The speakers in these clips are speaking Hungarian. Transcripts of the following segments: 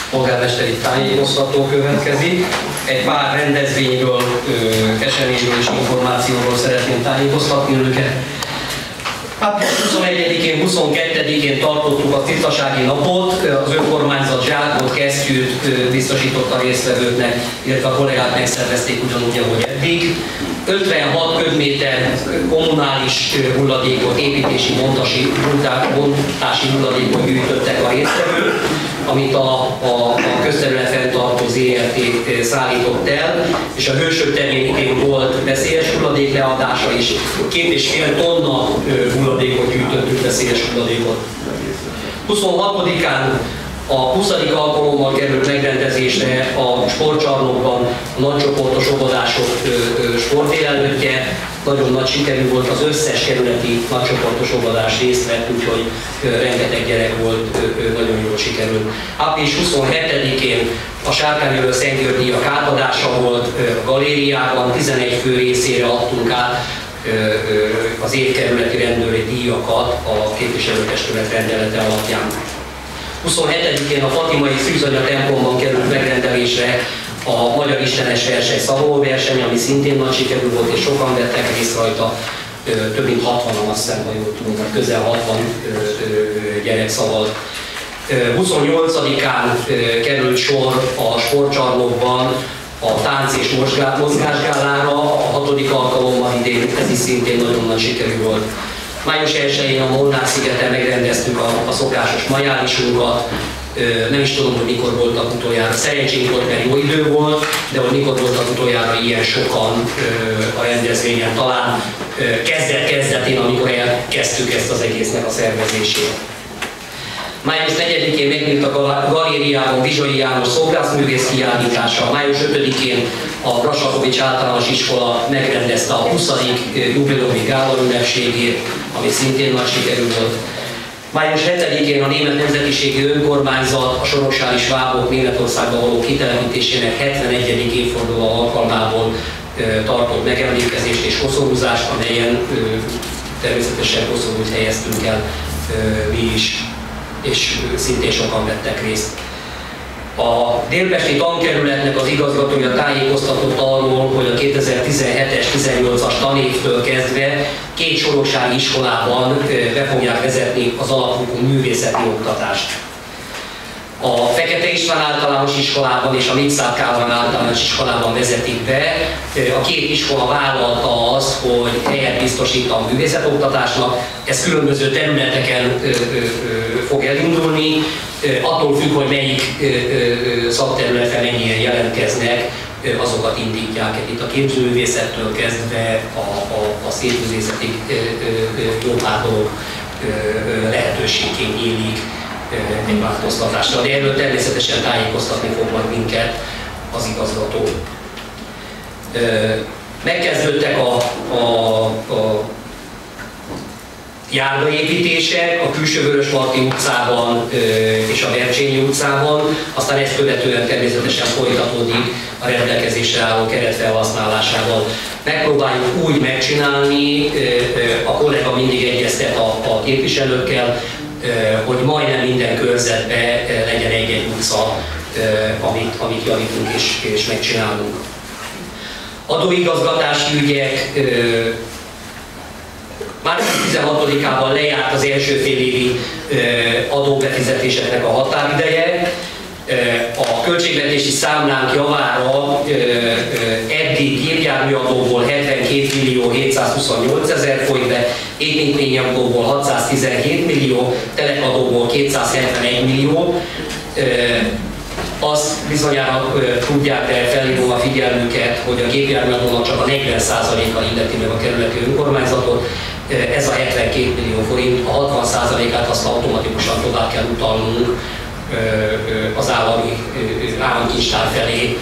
polgármesteri tájékoztató következik. Egy pár rendezvényről, eseményről és információról szeretném tájékoztatni önöket. Április 21-én, 22-én tartottuk a tisztasági napot, az önkormányzat zsákot, kesztyűt biztosított a résztvevőknek, illetve a kollégák megszervezték ugyanúgy, ahogy eddig. 56 köbméter kommunális hulladékot, építési bontási hulladékot gyűjtöttek a résztvevők, amit a közterület fenntartó ZRT szállított el, és a Hősök terén volt veszélyes hulladék leadása is. 2,5 tonna hulladékot gyűjtöttünk, veszélyes hulladékot. 26-án a 20. alkalommal került megrendezésre a sportcsarnokban a nagycsoportos óvodások sportdélelőttje. Nagyon nagy sikerű volt, az összes kerületi nagycsoportos óvodás részt vett, úgyhogy rengeteg gyerek volt, nagyon jól sikerült. Április 27-én a Sárkányölő Szent György díjak átadása volt a galériában, 11 fő részére adtunk át az évkerületi rendőri díjakat a képviselőtestület rendelete alapján. 27-én a Fatimai Szűzanya templomban került megrendelésre a Magyar Istenes Verseny szavalóverseny, ami szintén nagy sikerű volt, és sokan vettek részt rajta, több mint 60-an, azt hiszem, ha jól tudom, közel 60 gyerek szavalt. 28-án került sor a sportcsarnokban a tánc és mozgásgálára, a 6. alkalommal idén, ez is szintén nagyon nagy sikerű volt. Május 1-én a Molnár-szigeten megrendeztük a szokásos majálisunkat. Nem is tudom, hogy mikor voltak utoljára. Szerencsénk volt, mert jó idő volt, de hogy mikor voltak utoljára ilyen sokan a rendezvényen. Talán kezdet-kezdetén, amikor elkezdtük ezt az egésznek a szervezését. Május 4-én megnyílt a galériában Vizsai János szobrászművész kiállítása. Május 5-én a Brasakovics általános iskola megrendezte a 20. jubileumi gála ünnepségét, ami szintén nagy sikerű volt. Május 7-én a Német Nemzetiségi Önkormányzat a soroksári svábok Németországba való kitelepítésének 71. évforduló alkalmából tartott megemlékezést és koszorúzást, amelyen természetesen koszorút helyeztünk el mi is, és szintén sokan vettek részt. A Délpesti Tankerületnek az igazgatója tájékoztatott arról, hogy a 2017-es, 18-as tanévtől kezdve 2 soroksári iskolában be fogják vezetni az alapfokú művészeti oktatást. A Fekete István általános iskolában és a Mikszár Kálmán általános iskolában vezetik be. A 2 iskola vállalta azt, hogy helyet biztosít a művészetoktatásnak. Ez különböző területeken fog elindulni, attól függ, hogy melyik szakterületen mennyien jelentkeznek, azokat indítják. Itt a képzőművészettől kezdve a szépművészetig jó pár dolog lehetőségként nyílik egy változtatásra, de erről természetesen tájékoztatni fog majd minket az igazgató. Megkezdődtek a járdaépítések a külső Vörösmarty utcában és a Bercsényi utcában, aztán ezt követően természetesen folytatódik a rendelkezésre álló keret felhasználásával. Megpróbáljuk úgy megcsinálni, a kollega mindig egyeztet a képviselőkkel, hogy majdnem minden körzetben legyen egy-egy utca, amit javítunk és megcsinálunk. Adóigazgatási ügyek. Március 16-ában lejárt az első félévi adóbefizetéseknek a határideje. A költségvetési számlánk javára eddig gépjárműadóból 72.728.000 folyt be, építményadóból 617 millió, telekadóból 271 millió. Azt bizonyára tudják, de felhívom a figyelmüket, hogy a gépjárműadónak csak a 40%-a illeti meg a kerületi önkormányzatot. Ez a 72 millió forint, a 60%-át azt automatikusan tovább kell utalnunk az államkincstár felé.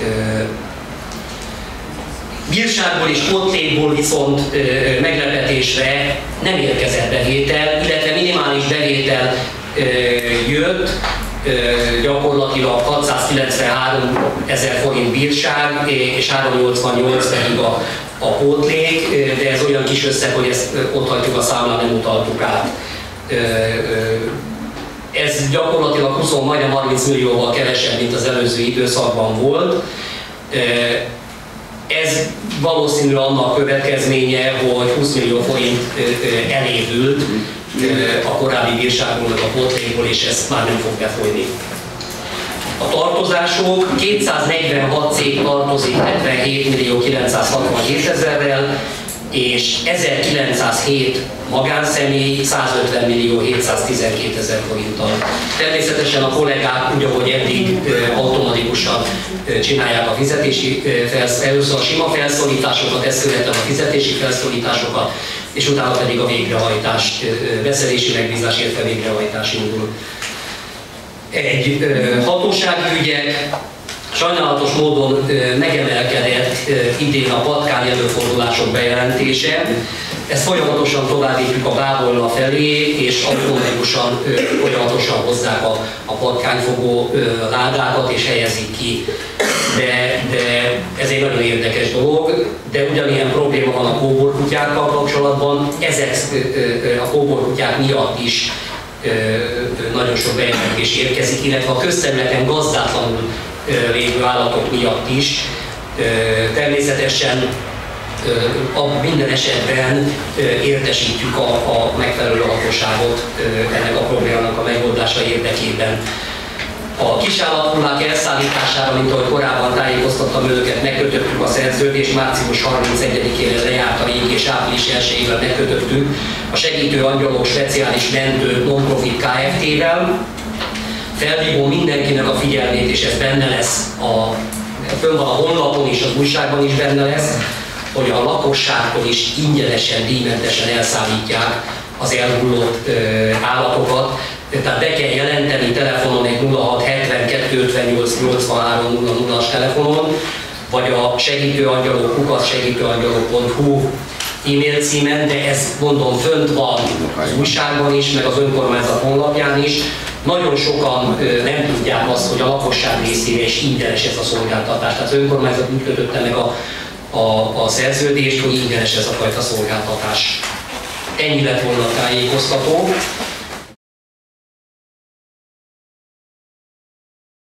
Bírságból és pótlékból viszont meglepetésre nem érkezett bevétel, illetve minimális bevétel jött, gyakorlatilag 693 000 forint bírság és 388 pedig a pótlék, de ez olyan kis összeg, hogy ezt ott hagyjuk a számlán, nem utaltuk át. Ez gyakorlatilag majdnem 30 millióval kevesebb, mint az előző időszakban volt. Ez valószínű annak következménye, hogy 20 millió forint elévült a korábbi bírságból, a pótlékból, és ezt már nem fog befolyni. A tartozások: 246 cég tartozik 77.967.000-rel, és 1907 magánszemély 150.712.000 forinttal. Természetesen a kollégák úgy, ahogy eddig automatikusan csinálják a fizetési először a sima felszólításokat, ezt követően a fizetési felszólításokat, és utána pedig a végrehajtás, veszelési megbízás, illetve végrehajtás indul. Egy hatósági ügyek: sajnálatos módon megemelkedett idén a patkány előfordulások bejelentése. Ezt folyamatosan továbbítjuk a bábolna felé, és automatikusan folyamatosan hozzák a patkányfogó ládákat és helyezik ki. De ez egy nagyon érdekes dolog, de ugyanilyen probléma van a kóborkutyákkal kapcsolatban. Ezek a kóborkutyák miatt is nagyon sok bejelentés érkezik, illetve a közterületen gazdátlanul lévő állatok miatt is. Természetesen minden esetben értesítjük a megfelelő hatóságot ennek a problémának a megoldása érdekében. A kisállathullák elszállítására, mint ahogy korábban tájékoztattam önöket, megkötöttük a szerződést, március 31-ére lejártaig és április 1-ével megkötöttük a Segítő Angyalok Speciális Mentő Non-Profit Kft-vel. Felhívom mindenkinek a figyelmét, és ez benne lesz, fönn van a honlapon is, az újságban is benne lesz, hogy a lakosságtól is ingyenesen, díjmentesen elszállítják az elhullott állatokat. Tehát be kell jelenteni telefonon egy 06 72 58 83 00-as telefonon, vagy a segítőangyalok.hu e-mail címen, de ezt mondom, fönt van az újságban is, meg az önkormányzat honlapján is. Nagyon sokan nem tudják azt, hogy a lakosság részére is ingyenes ez a szolgáltatás. Tehát az önkormányzat úgy kötötte meg a szerződést, hogy ingyenes ez a fajta szolgáltatás. Ennyi lett volna a tájékoztató.